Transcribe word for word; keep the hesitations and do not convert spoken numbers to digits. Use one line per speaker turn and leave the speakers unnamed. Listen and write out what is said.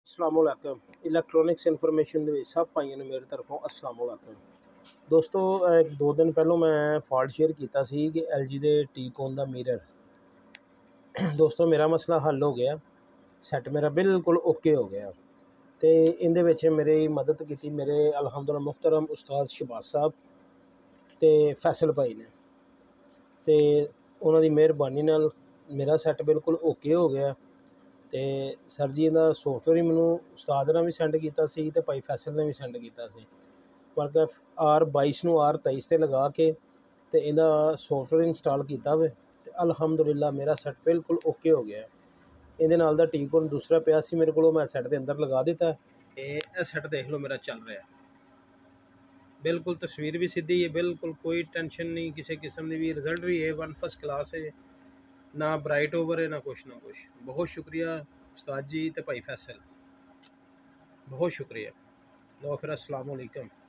अस्सलामुअलैकुम electronics information ਦੇ ਵਿੱਚ ਸਭ ਭਾਈਆਂ ਨੂੰ ਮੇਰੇ ਤਰਫੋਂ अस्सलामुअलैकुम। ਦੋਸਤੋ ਇੱਕ ਦੋ ਦਿਨ ਪਹਿਲਾਂ ਮੈਂ ਫਾਲਟ ਸ਼ੇਅਰ ਕੀਤਾ ਸੀ ਕਿ ਐਲਜੀ ਦੇ ਟੀਕੋਨ ਦਾ ਮਿਰਰ ਦੋਸਤੋ ਮੇਰਾ ਮਸਲਾ ਹੱਲ ਹੋ ਗਿਆ। ਸੈੱਟ ਮੇਰਾ ਬਿਲਕੁਲ ਓਕੇ ਹੋ ਗਿਆ ਤੇ ਇਹਦੇ ਵਿੱਚ ਮੇਰੀ ਮਦਦ ਕੀਤੀ ਮੇਰੇ ਅਲਹਮਦੁਲਿਲਾ ਮੁਹਤਰਮ ਉਸਤਾਦ ਸ਼ਬਾਜ਼ ਸਾਹਿਬ ਤੇ ਫੈਸਲ ਭਾਈ ਨੇ ਤੇ ਉਹਨਾਂ ਦੀ ਮਿਹਰਬਾਨੀ ਨਾਲ ਮੇਰਾ ਸੈੱਟ ਬਿਲਕੁਲ ਓਕੇ ਹੋ ਗਿਆ। ਤੇ ਸਰ ਜੀ ਇਹਦਾ ਸੋਫਟਵੇਅਰ ਹੀ ਮੈਨੂੰ ਉਸਤਾਦ ਨੇ ਵੀ ਸੈਂਡ ਕੀਤਾ ਸੀ ਤੇ ਭਾਈ ਫੈਸਲ ਨੇ ਵੀ ਸੈਂਡ ਕੀਤਾ ਸੀ। ਬਲਕਿ ਆਰ ਬਾਈਸ ਨੂੰ ਆਰ तेईस ਤੇ ਲਗਾ ਕੇ ਤੇ ਇਹਦਾ ਸੋਫਟਵੇਅਰ ਇੰਸਟਾਲ ਕੀਤਾ ਵੇ ਤੇ ਅਲਹਮਦੁਲਿਲਾ ਮੇਰਾ ਸੈੱਟ ਬਿਲਕੁਲ ਓਕੇ ਹੋ ਗਿਆ। ਇਹਦੇ ਨਾਲ ਦਾ ਟੀਕੋਨ ਦੂਸਰਾ ਪਿਆ ਸੀ ਮੇਰੇ ਕੋਲ, ਮੈਂ ਸੈੱਟ ਦੇ ਅੰਦਰ ਲਗਾ ਦਿੱਤਾ। ਇਹ ਸੈੱਟ ਦੇਖ ਲਓ ਮੇਰਾ ਚੱਲ ਰਿਹਾ, ਬਿਲਕੁਲ ਤਸਵੀਰ ਵੀ ਸਿੱਧੀ ਹੈ, ਬਿਲकुल कोई टेंशन नहीं किसी किस्म की भी। रिजल्ट भी ए वन फर्स्ट क्लास है, ना ब्राइट ओवर है ना कुछ ना कुछ। बहुत शुक्रिया उस्ताद जी ते भाई फैसल, बहुत शुक्रिया। लो फिर अस्सलाम वालेकुम।